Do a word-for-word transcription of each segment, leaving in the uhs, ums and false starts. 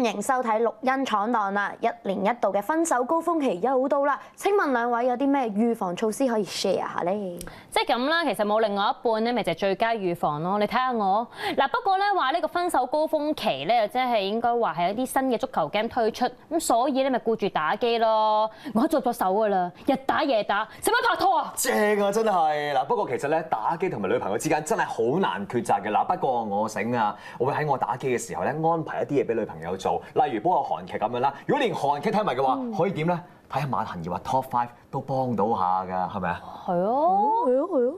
迎收睇錄音闖蕩啦！一年一度嘅分手高峰期又到啦，請問兩位有啲咩預防措施可以 share 下咧？ 即係咁啦，其實冇另外一半咧，咪就係最佳預防咯。你睇下我嗱，不過咧話呢個分手高峰期咧，即係應該話係一啲新嘅足球 game 推出，咁所以咧咪顧住打機咯。我做咗手㗎啦，日打夜打，使乜拍拖啊？ 正啊，真係嗱。不過其實咧，打機同埋女朋友之間真係好難抉擇嘅嗱。不過我醒啊，我會喺我打機嘅時候咧安排一啲嘢俾女朋友做，例如幫我韓劇咁樣啦。如果連韓劇睇埋嘅話，嗯、可以點咧？睇下馬騰儀話 Top Five 都幫到下㗎，係咪啊？ 係啊，係啊，係啊。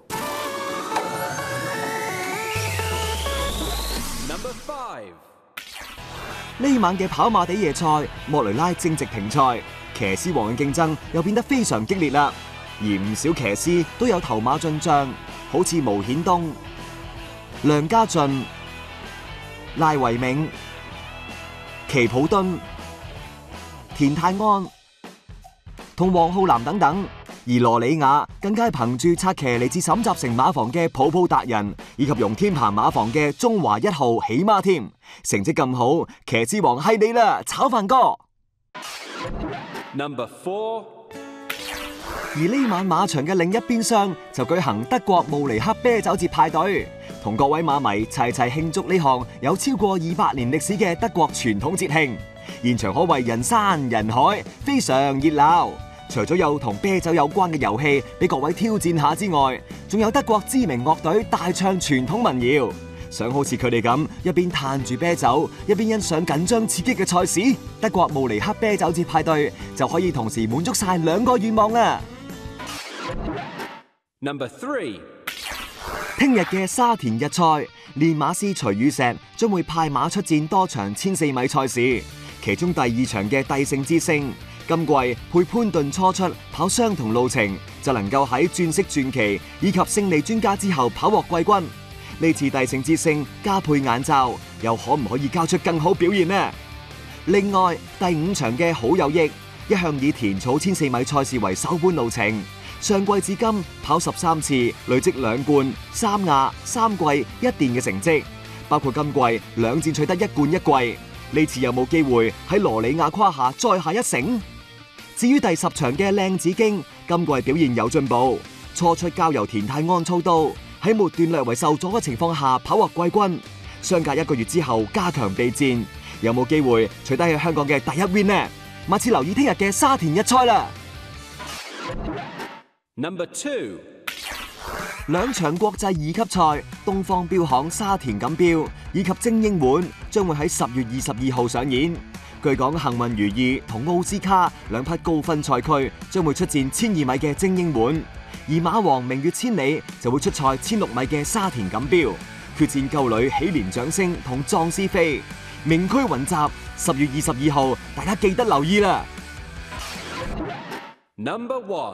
Number five 呢晚嘅跑馬地夜賽，莫雷拉正值停賽，騎師王嘅競爭又變得非常激烈啦。而唔少騎師都有頭馬進帳，好似毛顯東、梁家俊、賴維銘、奇普敦、田泰安同黃浩南等等，而羅里亞更加係憑住策騎嚟自沈集成馬房嘅普普達人，以及容天鵬馬房嘅中華一號起孖添，成績咁好，騎師王係你啦，炒飯哥。 Number four 而呢晚馬場嘅另一邊廂就舉行德國慕尼黑啤酒節派對，同各位馬迷齊齊慶祝呢項有超過二百年歷史嘅德國傳統節慶。現場可謂人山人海，非常熱鬧。除咗有同啤酒有關嘅遊戲俾各位挑戰下之外，仲有德國知名樂隊大唱傳統民謠。想好似佢哋咁一邊嘆住啤酒，一邊欣賞緊張刺激嘅賽事，德國慕尼黑啤酒節派對就可以同時滿足晒兩個願望啦。 Number three 聽日嘅沙田日賽，練馬師徐宇石將會派馬出戰多場千四米賽事，其中第二場嘅帝盛之星，今季配潘頓初出跑相同路程，就能夠喺鑽色傳奇以及勝利專家之後跑獲季軍。呢次帝盛之星加配眼罩，又可唔可以交出更好表現呢？另外第五場嘅好有益，一向以田草千四米賽事為首班路程，上季至今跑十三次，累積兩冠、三亞、三季一殿嘅成績，包括今季兩戰取得一冠一季。呢次有冇機會喺羅里亞胯下再下一城？至於第十場嘅靚紫荊，今季表現有進步，初出交由田泰安操刀，喺末段略為受阻嘅情況下跑獲季軍。相隔一個月之後加強備戰，有冇機會取得喺香港嘅第一 win 呢？密切留意聽日嘅沙田日賽啦。 Number two 兩場國際二級賽，東方標行沙田錦標以及精英碗將會喺十月二十二號上演。據講幸運如意同奧斯卡兩匹高分賽區將會出戰千二米嘅精英碗，而馬王明月千里就會出賽千六米嘅沙田錦標，決戰舊女喜蓮掌聲同壯思飛，名區雲集。十月二十二號，大家記得留意啦。 Number one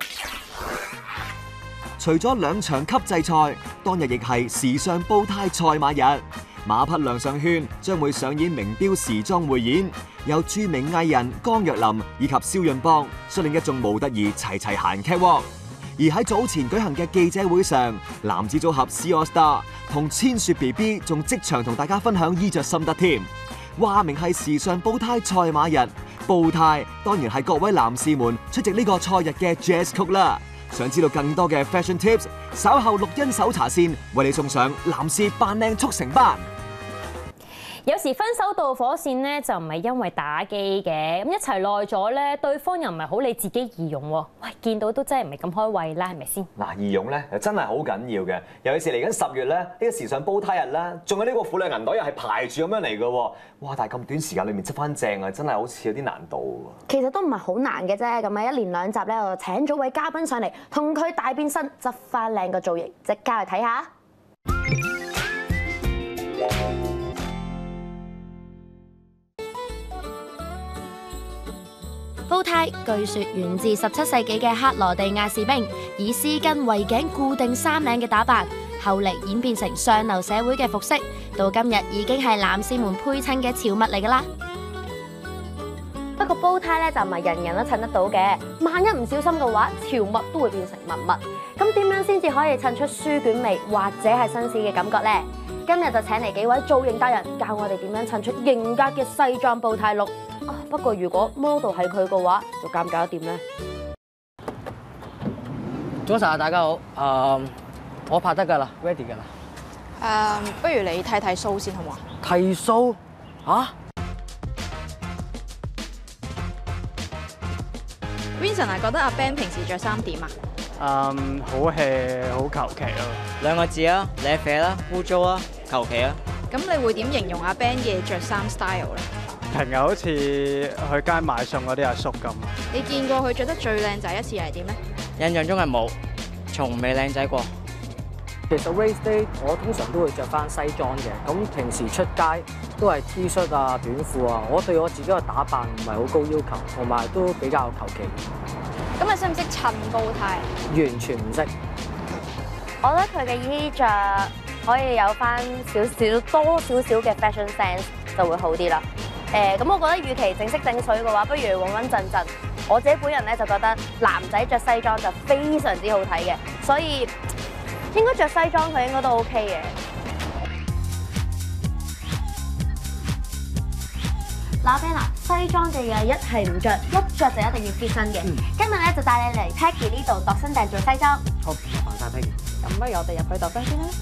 除咗兩場級制賽，當日亦係時尚煲呔賽馬日，馬匹亮相圈將會上演名錶時裝匯演，由著名藝人江若琳以及蕭潤邦率領一眾模特兒齊齊行劇喎。而喺早前舉行嘅記者會上，男子組合 C AllStar 同千雪 B B 仲即場同大家分享衣着心得添。話明係時尚煲呔賽馬日，煲呔當然係各位男士們出席呢個賽日嘅 dress code啦。想知道更多嘅 fashion tips， 稍後錄音搜查線為你送上男士扮靚速成班。 有時分手導火線咧就唔係因為打機嘅，咁一齊耐咗咧，對方又唔係好理自己儀容喎。喂，見到都真係唔係咁開胃啦，係咪先？ 嗱，儀容咧又真係好緊要嘅，尤其是嚟緊十月咧，呢個時尚煲呔日啦，仲有呢個婦女銀袋又係排住咁樣嚟嘅喎。哇！但係咁短時間裏面執翻正啊，真係好似有啲難度喎。 其實都唔係好難嘅啫，咁啊一連兩集咧，我就請咗位嘉賓上嚟，同佢大變身，執翻靚個造型，即刻去睇下。 煲呔據說源自十七世紀嘅克羅地亞士兵，以絲巾圍頸固定衫領嘅打扮，後嚟演變成上流社會嘅服飾，到今日已經係男士們配襯嘅潮物嚟㗎啦。 不過煲呔咧就唔係人人都襯得到嘅，萬一唔小心嘅話，潮物都會變成文物。咁點樣先至可以襯出書卷味或者係紳士嘅感覺呢？ 今日就請嚟幾位造型達人教我哋點樣襯出型格嘅西裝步態 look。啊，不過如果 model 係佢嘅話，又尷唔尷得掂呢？ 早晨啊，大家好。誒，我拍得㗎啦 ，ready 㗎啦。 誒，不如你剃剃鬚先好唔好啊？ 剃鬚嚇？ Vincent 啊，覺得阿 Ben 平時着衫點啊？ 嗯，好 hea，好求其咯。 兩個字啊，瀨啡啦，污糟啊，求其啊。 咁你會點形容阿 Ben 嘅着衫 style 咧？ 平日好似去街買餸嗰啲阿叔咁。 你見過佢着得最靚仔一次係點咧？ 印象中係冇，從未靚仔過。其實 race day 我通常都會着翻西裝嘅，咁平時出街都係 T 恤啊、短褲啊。我對我自己嘅打扮唔係好高要求，同埋都比較求其。 咁你識唔識襯煲呔？ 完全唔識。 我覺得佢嘅衣着可以有翻少少多少少嘅 fashion sense 就會好啲啦。誒，咁我覺得與其整色整水嘅話，不如穩穩陣陣。我自己本人咧就覺得男仔着西裝就非常之好睇嘅，所以應該着西裝佢應該都 OK 嘅。嗱 Ben 啊，西裝嘅嘢一係唔着，一着就一定要貼身嘅。 嗯、 今日咧就帶你嚟 Peggy 呢度度身訂做西裝。 好，麻煩晒 Peggy。 咁不如我哋入去度身先啦。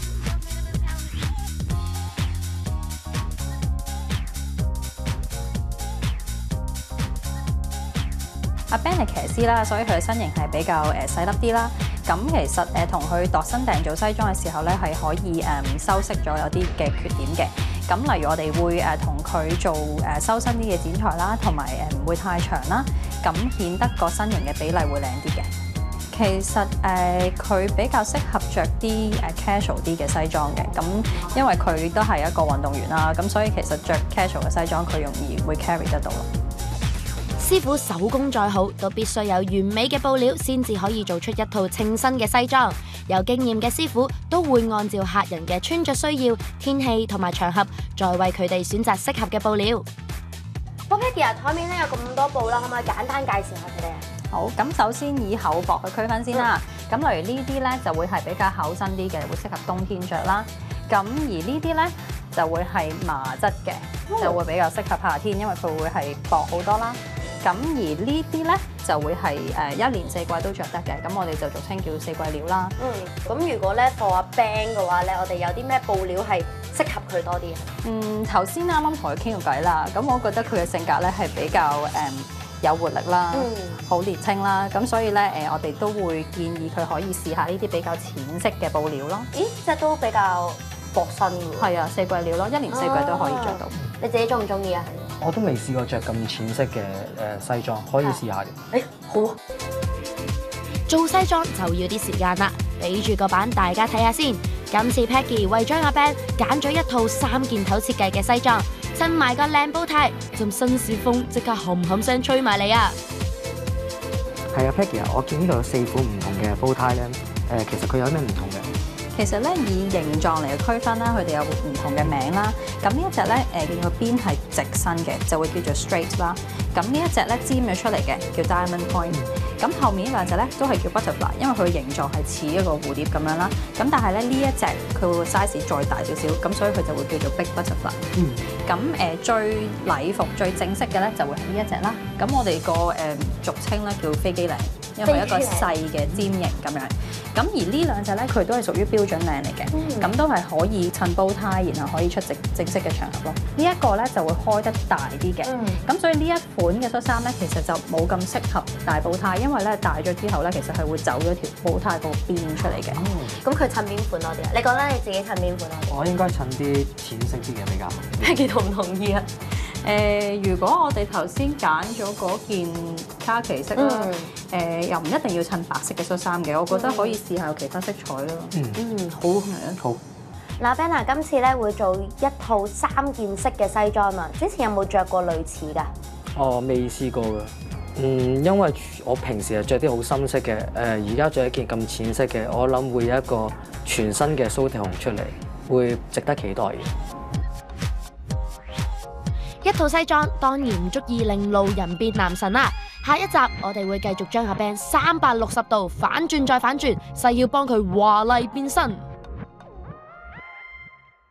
阿 Ben 係騎師啦，所以佢嘅身形係比較誒細粒啲啦。咁其實誒同佢度身訂做西裝嘅時候咧，係可以誒修飾咗有啲嘅缺點嘅。咁例如我哋會誒同佢做誒修身啲嘅剪裁啦，同埋誒唔會太長啦，咁顯得個身形嘅比例會靚啲嘅。其實誒佢比較適合着啲誒 casual 啲嘅西裝嘅，咁因為佢都係一個運動員啦，咁所以其實着 casual 嘅西裝佢容易會 carry 得到咯。 師傅手工再好，都必須有完美嘅布料，先至可以做出一套稱身嘅西裝。有經驗嘅師傅都會按照客人嘅穿着需要、天氣同埋場合，再為佢哋選擇適合嘅布料。 喂 Peggy 啊，台面咧有咁多布啦，可唔可以簡單介紹下佢哋啊？ 好，咁首先以厚薄去區分先啦。咁、嗯、例如呢啲咧就會係比較厚身啲嘅，會適合冬天着啦。咁而呢啲咧就會係麻質嘅，嗯、就會比較適合夏天，因為佢會係薄好多啦。咁而呢啲咧就會係誒一年四季都着得嘅，咁我哋就俗稱叫四季料啦。 嗯，咁如果咧貨阿 Ben 嘅話咧，我哋有啲咩布料係適合佢多啲啊？ 嗯，頭先啱啱同佢傾過偈啦，咁我覺得佢嘅性格咧係比較誒、嗯、有活力啦，好、嗯、年青啦，咁所以咧誒我哋都會建議佢可以試下呢啲比較淺色嘅布料咯。 咦，即係都比較薄身㗎喎。 係啊，四季料咯，一年四季都可以着到。 啊、你自己中唔中意啊？ 我都未試過着咁淺色嘅誒西裝，可以試下嘅。 誒、欸，好。 做西裝就要啲時間啦，俾住個版大家睇下先。今次 Peggy 為將阿 Ben 揀咗一套三件頭設計嘅西裝，襯埋個靚煲呔，陣紳士風即刻冚冚聲吹埋嚟啊！ 係啊 Peggy 啊，我見呢度有四款唔同嘅煲呔咧，誒其實佢有咩唔同嘅？ 其實咧以形狀嚟區分啦，佢哋有唔同嘅名啦。咁呢一隻咧誒佢個邊係直身嘅，就會叫做 straight 啦。咁呢一隻咧尖咗出嚟嘅叫 diamond point。咁後面呢兩隻咧都係叫 butterfly，因為佢嘅形狀係似一個蝴蝶咁樣啦。咁但係咧呢一隻佢會 size 再大少少，咁所以佢就會叫做 big butterfly。嗯。咁誒最禮服最正式嘅咧就會係呢一隻啦。咁我哋個誒俗稱咧叫飛機領，因為係一個細嘅尖形咁樣。咁而呢兩隻咧佢都係屬於標準領嚟嘅，咁、嗯、都係可以襯煲呔，然後可以出席正式嘅場合咯。呢、這、一個咧就會開得大啲嘅，咁、嗯、所以呢一款嘅恤衫咧其實就冇咁適合大煲呔，因為咧大咗之後咧其實係會走咗條煲呔個邊出嚟嘅。 咁佢襯邊款多啲啊？你覺得你自己襯邊款多啲？ 我應該襯啲淺色啲嘅比較好。 Peggy同唔同意啊？ 誒、呃，如果我哋頭先揀咗嗰件卡其色啦，誒、嗯呃、又唔一定要襯白色嘅恤衫嘅，我覺得可以試下有其他色彩咯。 嗯， 嗯，好係啊， 好。 嗱 Ben 啊，今次咧會做一套三件式嘅西裝啊，之前有冇着過類似㗎？ 哦，未試過㗎。嗯，因為我平時係着啲好深色嘅，誒而家着一件咁淺色嘅，我諗會有一個全新嘅蘇迪紅出嚟，會值得期待嘅。 一套西裝當然唔足以令路人變男神啦。下一集我哋會繼續將阿 Ben 三百六十度反轉再反轉，誓要幫佢華麗變身。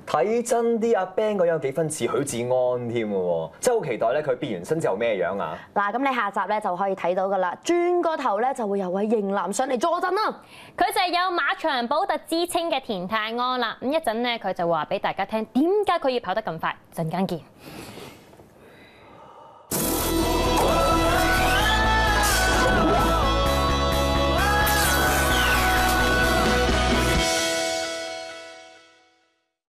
睇真啲，阿 Ben 個樣有幾分似許志安添嘅喎，真係好期待咧佢變完身之後咩樣啊！ 嗱，咁你下集咧就可以睇到噶啦，轉個頭咧就會有位型男上嚟坐陣啦。 佢就係有馬場寶特之稱嘅田泰安啦。咁一陣咧佢就話俾大家聽點解佢要跑得咁快，陣間見。